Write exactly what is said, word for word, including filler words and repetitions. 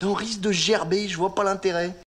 On risque de gerber, je vois pas l'intérêt.